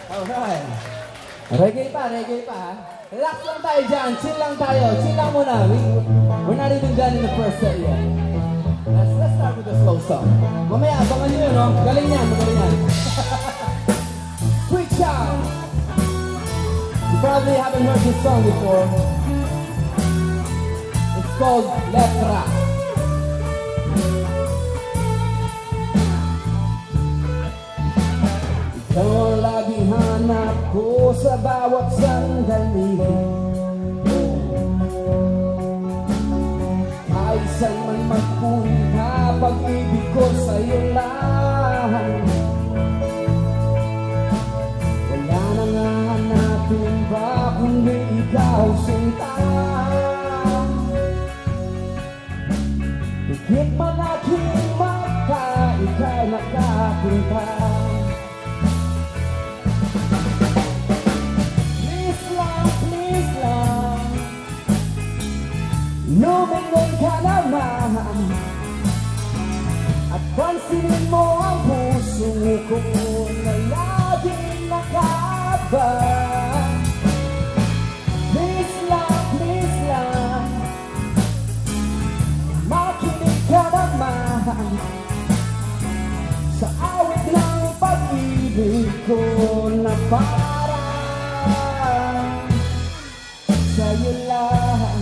Alright. Reggae pa ha? Relax lang tayo dyan, chill lang tayo, chill lang muna. We're not even done in the first set yet. Let's start with a slow song. Mamaya, abangan nyo yun, no? Galing yan, magaling yan. Sweet Child. You probably haven't heard this song before. It's called Letra. Ikaw ang laging hanap ko sa bawat sandali. Kahit saan man magpunta, pag-ibig ko sa'yo lang. Wala nang hahanapin pa kundi ikaw sinta. Higit man aking mata, ikaw nakapunta. Lumingon ka naman at pansinin mo ang puso ko na laging nakaabang. Please lang, makinig ka naman sa awit ng pag-ibig ko na parang sa'yo lang.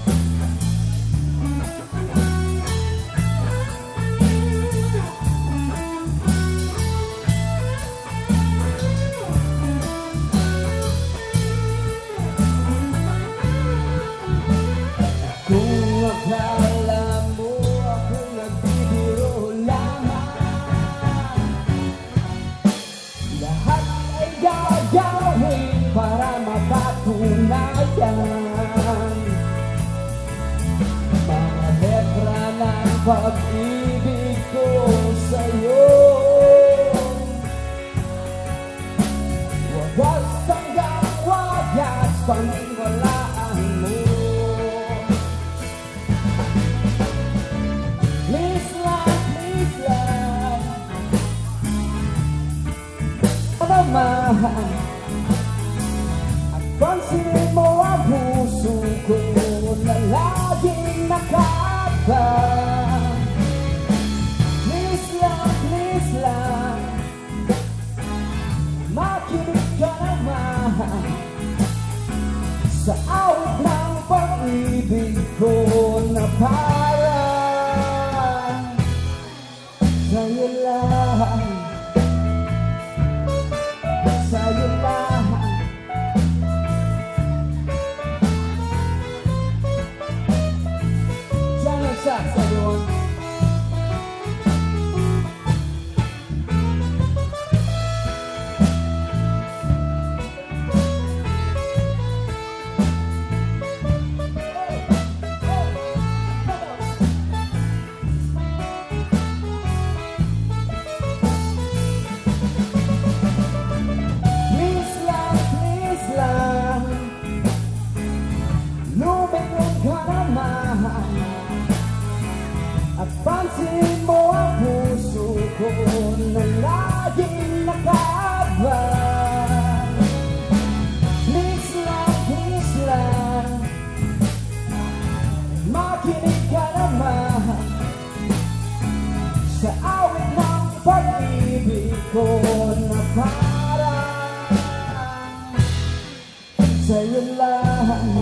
Kung akala mo ako nagbibiro lamang, lahat ay gagawin para mapatunayan. Mga letra ng pag-ibig ko sa'yo, wagas hanggang wagas paniwalaan mo. Please lang, naman at pansinin mo ang puso ko na laging nakaabang. Please lang, makinig ka naman sa awit ng pag-ibig ko na parang sa'yo lang, sa'yo lang. Channel shots, everyone. At pansinin mo ang puso ko na laging nakaabang. Please lang, makinig ka naman sa awit ng pag-ibig ko na parang sa'yo lang.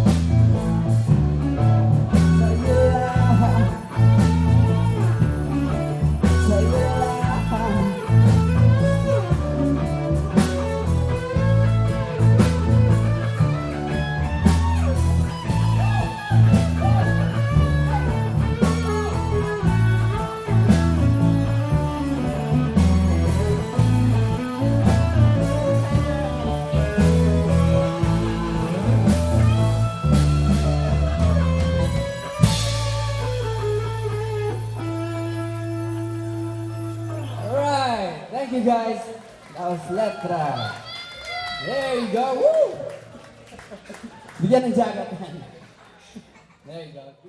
Thank you guys. That was Letra. There you go. Woo! Bigyan ng jacket. There you go.